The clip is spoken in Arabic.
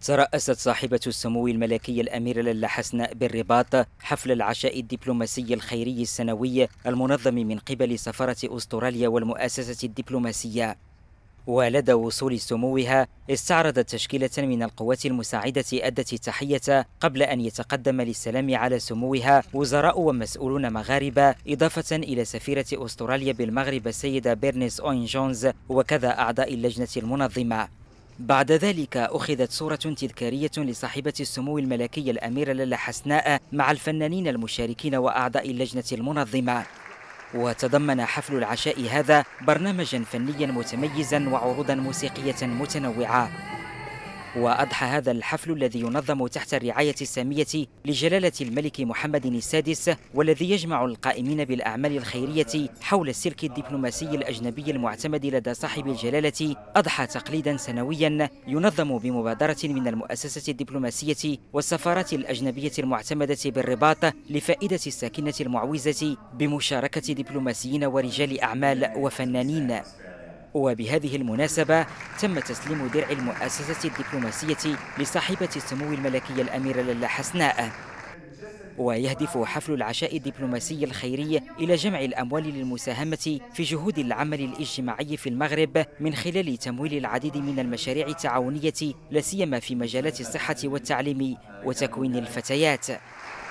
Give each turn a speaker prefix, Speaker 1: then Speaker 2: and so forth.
Speaker 1: ترأست صاحبة السمو الملكي الأميرة لاله حسناء بالرباط حفل العشاء الدبلوماسي الخيري السنوي المنظم من قبل سفارة أستراليا والمؤسسة الدبلوماسية. ولدى وصول سموها استعرضت تشكيلة من القوات المساعدة أدت التحية قبل أن يتقدم للسلام على سموها وزراء ومسؤولون مغاربة، إضافة إلى سفيرة أستراليا بالمغرب السيدة بيرنيس أوين جونز وكذا أعضاء اللجنة المنظمة. بعد ذلك أخذت صورة تذكارية لصاحبة السمو الملكي الأميرة لاله حسناء مع الفنانين المشاركين وأعضاء اللجنة المنظمة. وتضمن حفل العشاء هذا برنامجا فنيا متميزا وعروضا موسيقية متنوعة. وأضحى هذا الحفل الذي ينظم تحت الرعاية السامية لجلالة الملك محمد السادس، والذي يجمع القائمين بالأعمال الخيرية حول السلك الدبلوماسي الأجنبي المعتمد لدى صاحب الجلالة، أضحى تقليدا سنويا ينظم بمبادرة من المؤسسة الدبلوماسية والسفارات الأجنبية المعتمدة بالرباط لفائدة الساكنة المعوزة بمشاركة دبلوماسيين ورجال أعمال وفنانين. وبهذه المناسبة تم تسليم درع المؤسسة الدبلوماسية لصاحبة السمو الملكي الأميرة لاله حسناء. ويهدف حفل العشاء الدبلوماسي الخيري إلى جمع الأموال للمساهمة في جهود العمل الاجتماعي في المغرب من خلال تمويل العديد من المشاريع التعاونية، لا سيما في مجالات الصحة والتعليم وتكوين الفتيات.